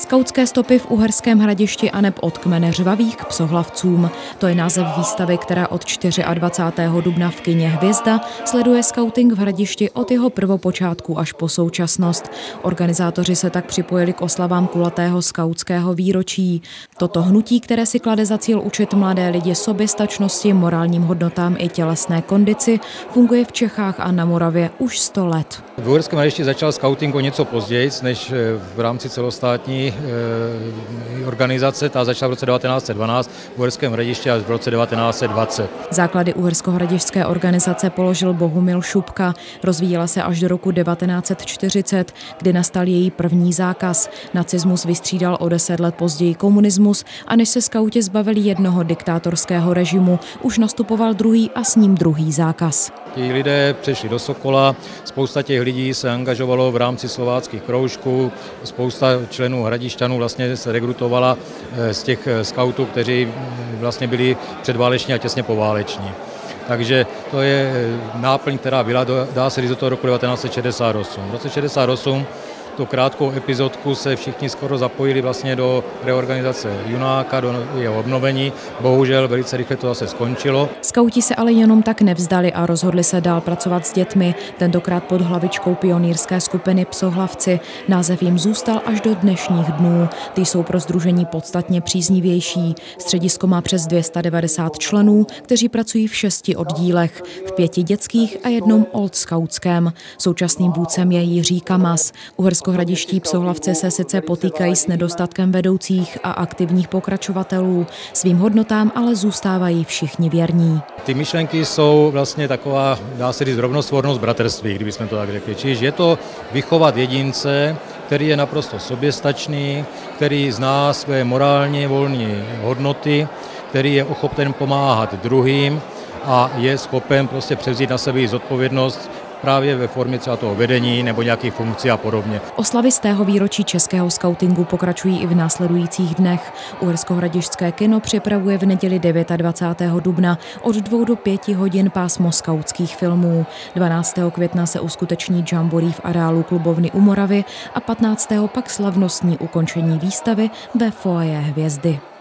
Skautské stopy v Uherském Hradišti aneb od kmene řvavých k psohlavcům. To je název výstavy, která od 24. dubna v kině Hvězda sleduje skauting v Hradišti od jeho prvopočátku až po současnost. Organizátoři se tak připojili k oslavám kulatého skautského výročí. Toto hnutí, které si klade za cíl učit mladé lidi soběstačnosti, morálním hodnotám i tělesné kondici, funguje v Čechách a na Moravě už 100 let. V Uherském Hradišti začal skauting o něco později, než v rámci celostátní organizace. Ta začala v roce 1912 v Uherském Hradišti až v roce 1920. Základy uherskohradišťské organizace položil Bohumil Šupka. Rozvíjela se až do roku 1940, kdy nastal její první zákaz. Nacismus vystřídal o 10 let později komunismus a než se skauti zbavili jednoho diktátorského režimu, už nastupoval druhý a s ním druhý zákaz. Ti lidé přešli do Sokola, spousta těch lidí se angažovalo v rámci slováckých kroužků, spousta členů hradišťanů vlastně se rekrutovala z těch skautů, kteří vlastně byli předváleční a těsně pováleční. Takže to je náplň, která byla, dá se říct, do toho roku 1968. V roce 1968 tu krátkou epizodku se všichni skoro zapojili vlastně do reorganizace Junáka, do jeho obnovení. Bohužel velice rychle to zase skončilo. Skauti se ale jenom tak nevzdali a rozhodli se dál pracovat s dětmi, tentokrát pod hlavičkou pionýrské skupiny Psohlavci. Název jim zůstal až do dnešních dnů. Ty jsou pro sdružení podstatně příznivější. Středisko má přes 290 členů, kteří pracují v 6 oddílech, v 5 dětských a jednom old skautském. Současným vůdcem je Jiří Kamas. Uherskohradiští Psohlavci se sice potýkají s nedostatkem vedoucích a aktivních pokračovatelů, svým hodnotám ale zůstávají všichni věrní. Ty myšlenky jsou vlastně taková, dá se říct, rovnosvornost bratrství, kdybychom to tak řekli. Čiž je to vychovat jedince, který je naprosto soběstačný, který zná své morálně volné hodnoty, který je ochoten pomáhat druhým a je schopen prostě převzít na sebe zodpovědnost právě ve formě třeba toho vedení nebo nějakých funkcí a podobně. Oslavy z tého výročí českého skautingu pokračují i v následujících dnech. Uherskohradišťské kino připravuje v neděli 29. dubna od 2 do 5 hodin pásmo skautských filmů. 12. května se uskuteční jamboree v areálu klubovny u Moravy a 15. pak slavnostní ukončení výstavy ve foyer Hvězdy.